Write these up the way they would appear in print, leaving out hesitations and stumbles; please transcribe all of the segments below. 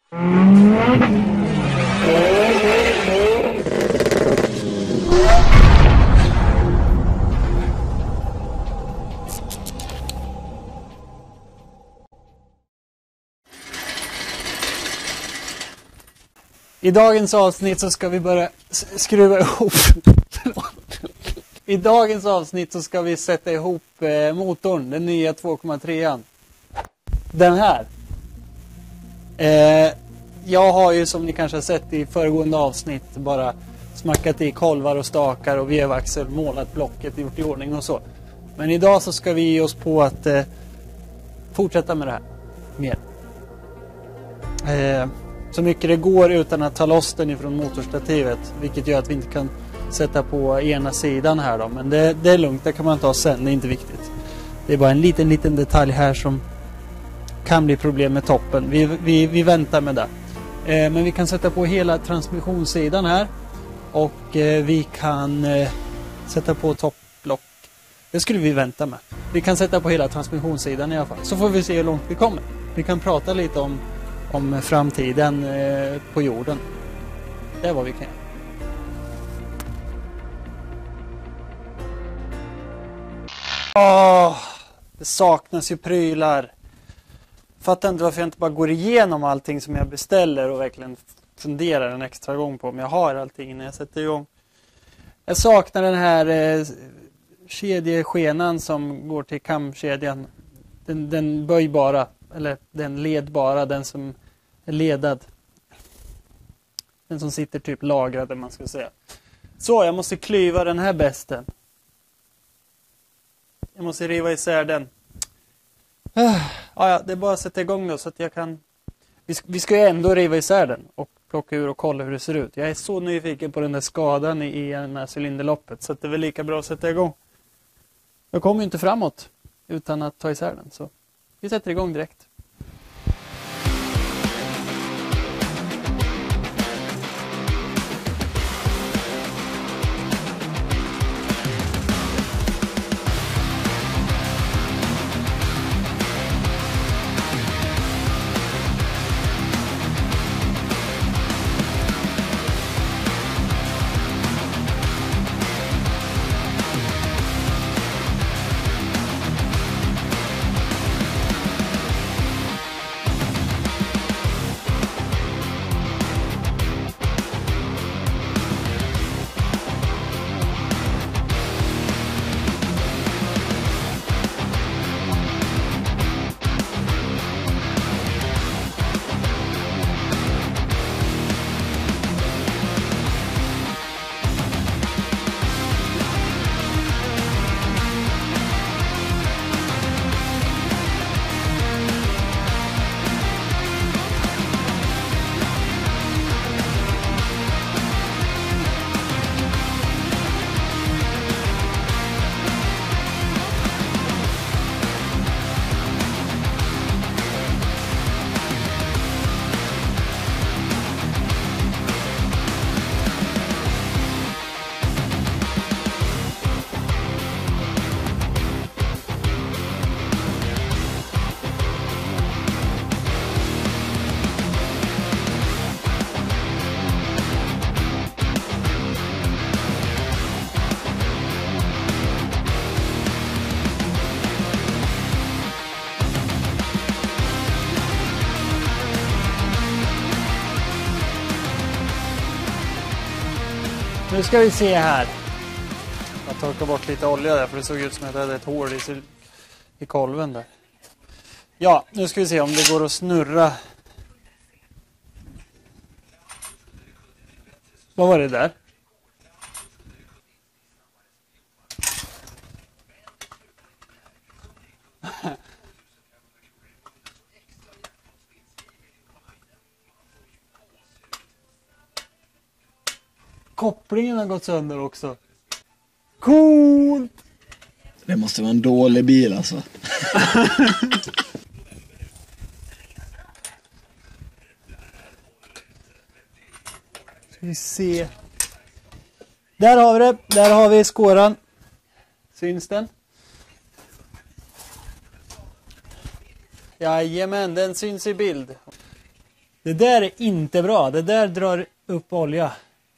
I dagens avsnitt så ska vi börja skruva ihop. I dagens avsnitt så ska vi sätta ihop motorn, den nya 2,3an. Den här. Jag har ju, som ni kanske har sett i föregående avsnitt, bara smackat i kolvar och stakar och vevaxel, målat blocket, gjort i ordning och så. Men idag så ska vi ge oss på att fortsätta med det här mer. Så mycket det går utan att ta loss den ifrån motorstativet, vilket gör att vi inte kan sätta på ena sidan här då. Men det är lugnt, det kan man ta sen, det är inte viktigt. Det är bara en liten detalj här som kan bli problem med toppen. Vi väntar med det. Men vi kan sätta på hela transmissionssidan här. Och vi kan sätta på topplock. Det skulle vi vänta med. Vi kan sätta på hela transmissionssidan i alla fall. Så får vi se hur långt vi kommer. Vi kan prata lite om framtiden på jorden. Det är vad vi kan göra. Det saknas ju prylar. Fattar inte varför jag inte bara går igenom allting som jag beställer och verkligen funderar en extra gång på om jag har allting när jag sätter igång. Jag saknar den här kedjeskenan som går till kamkedjan. Den böjbara, eller den ledbara, den som är ledad. Den som sitter typ lagrad, man ska säga. Så, jag måste klyva den här besten. Jag måste riva isär den. Ja, det är bara att sätta igång då så att jag kan... Vi ska ju ändå riva isär den och plocka ur och kolla hur det ser ut. Jag är så nyfiken på den där skadan i den här cylinderloppet så att det är väl lika bra att sätta igång. Jag kommer ju inte framåt utan att ta isär den, så vi sätter igång direkt. Nu ska vi se här. Jag torkar bort lite olja där för det såg ut som att jag hade ett hål i kolven där. Ja, nu ska vi se om det går att snurra. Vad var det där? Kopplingen har gått sönder också. Coolt! Det måste vara en dålig bil alltså. Ska vi se. Där har vi det. Där har vi skåran. Syns den? Jajamän, den syns i bild. Det där är inte bra. Det där drar upp olja.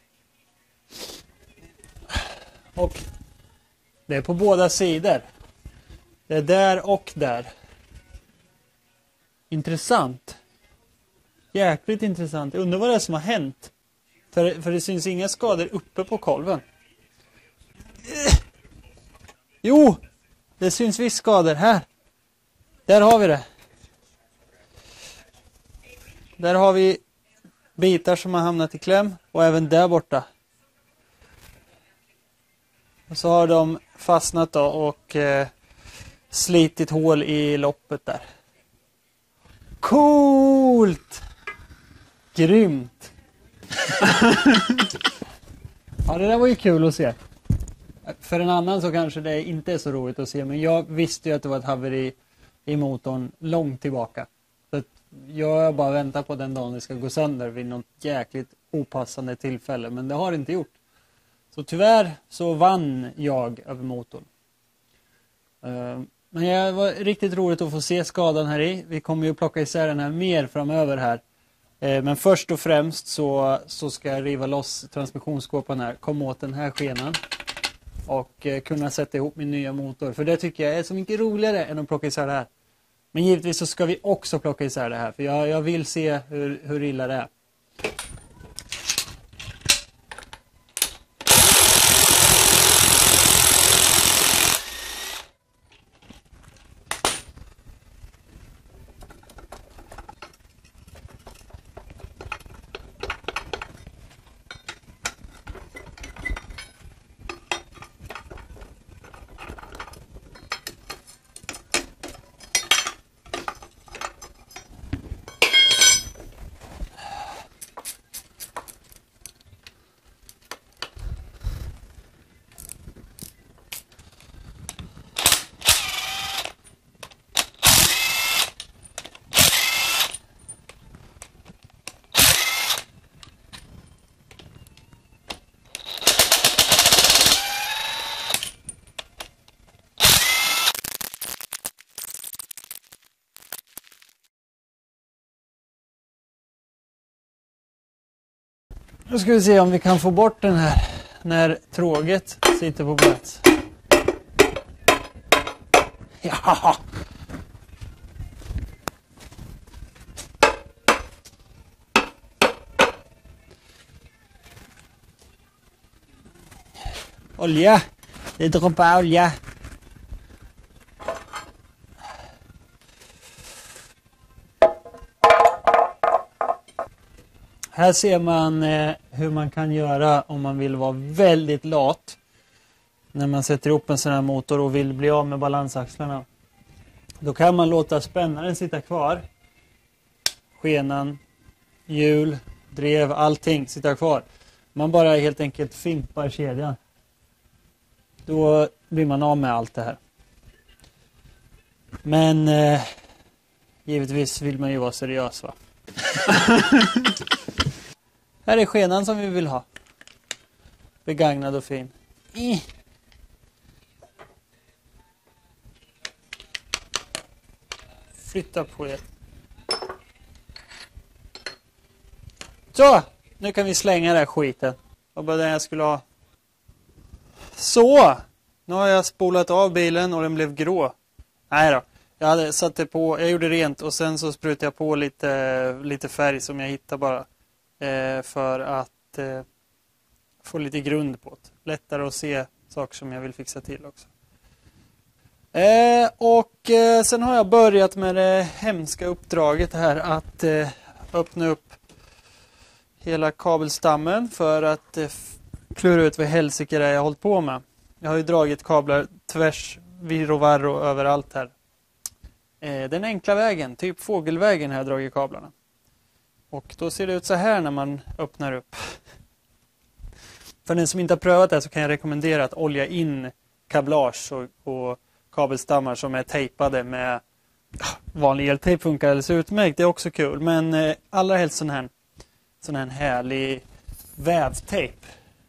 Och det är på båda sidor. Det är där och där. Intressant. Jäkligt intressant. Jag undrar vad det är som har hänt. För det syns inga skador uppe på kolven. Jo! Det syns visst skador här. Där har vi det. Där har vi bitar som har hamnat i kläm. Och även där borta. Och så har de fastnat då och slitit hål i loppet där. Coolt! Grymt! Ja, det där var ju kul att se. För en annan så kanske det inte är så roligt att se. Men jag visste ju att det var ett haveri i motorn långt tillbaka. Så att jag bara väntar på den dagen det ska gå sönder vid något jäkligt opassande tillfälle. Men det har det inte gjort. Så tyvärr så vann jag över motorn. Men det var riktigt roligt att få se skadan här i. Vi kommer ju plocka isär den här mer framöver här. Men först och främst så ska jag riva loss transmissionsskåpan här. Komma åt den här skenan. Och kunna sätta ihop min nya motor. För det tycker jag är så mycket roligare än att plocka isär det här. Men givetvis så ska vi också plocka isär det här. För jag vill se hur illa det är. Nu ska vi se om vi kan få bort den här när tråget sitter på plats. Ja. Olja. Det droppar olja. Här ser man hur man kan göra om man vill vara väldigt lat. När man sätter ihop en sån här motor och vill bli av med balansaxlarna. Då kan man låta spännaren sitta kvar. Skenan, hjul, drev, allting sitta kvar. Man bara helt enkelt fimpar kedjan. Då blir man av med allt det här. Men givetvis vill man ju vara seriös, va? Här är skenan som vi vill ha. Begagnad och fin. Flytta på er. Så! Nu kan vi slänga den här skiten. Vad var det jag skulle ha? Så! Nu har jag spolat av bilen och den blev grå. Nej då. Jag hade satt det på, jag gjorde rent och sen så sprutade jag på lite färg som jag hittade bara. För att få lite grund på det. Lättare att se saker som jag vill fixa till också. Sen har jag börjat med det hemska uppdraget här att öppna upp hela kabelstammen för att klura ut vad helsike det är jag har hållit på med. Jag har ju dragit kablar tvärs, virr och varr överallt här. Den enkla vägen, typ fågelvägen, har jag dragit kablarna. Och då ser det ut så här när man öppnar upp. För den som inte har prövat det så kan jag rekommendera att olja in kablage och kabelstammar som är tejpade med vanlig eltejp funkar alldeles utmärkt. Det är också kul. Men allra helst sån här härlig vävtejp.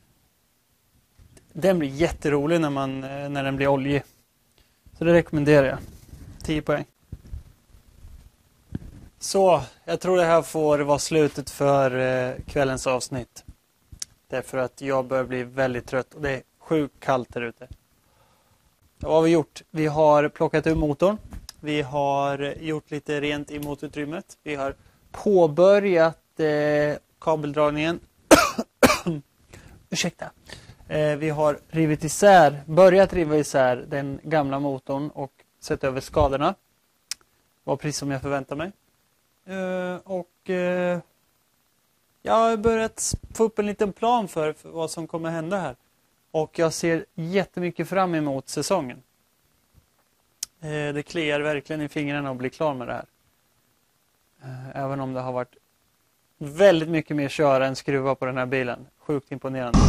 Den blir jätterolig när den blir oljig. Så det rekommenderar jag. 10 poäng. Så, jag tror det här får vara slutet för kvällens avsnitt. Därför att jag börjar bli väldigt trött och det är sjukt kallt här ute. Vad har vi gjort? Vi har plockat ur motorn. Vi har gjort lite rent i motorutrymmet. Vi har påbörjat kabeldragningen. Ursäkta. Vi har börjat riva isär den gamla motorn och sett över skadorna. Det var precis som jag förväntade mig. Jag har börjat få upp en liten plan för vad som kommer hända här. Och jag ser jättemycket fram emot säsongen. Det kliar verkligen i fingrarna att bli klar med det här. Även om det har varit väldigt mycket mer köra än skruva på den här bilen. Sjukt imponerande.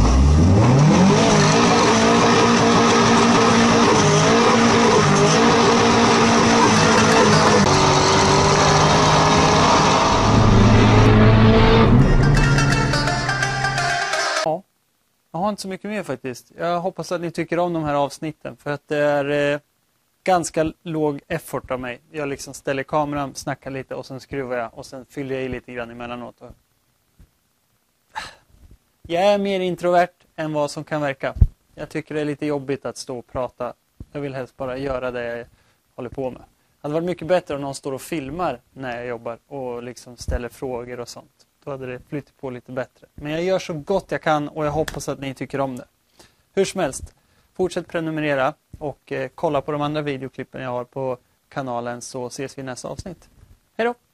Ja, jag har inte så mycket mer faktiskt. Jag hoppas att ni tycker om de här avsnitten. För att det är ganska låg effort av mig. Jag liksom ställer kameran, snackar lite och sen skruvar jag. Och sen fyller jag i lite grann emellanåt. Jag är mer introvert än vad som kan verka. Jag tycker det är lite jobbigt att stå och prata. Jag vill helst bara göra det jag håller på med. Det hade varit mycket bättre om någon står och filmar när jag jobbar och liksom ställer frågor och sånt. Då hade det flyttat på lite bättre. Men jag gör så gott jag kan och jag hoppas att ni tycker om det. Hur som helst, fortsätt prenumerera och kolla på de andra videoklippen jag har på kanalen så ses vi i nästa avsnitt. Hej då!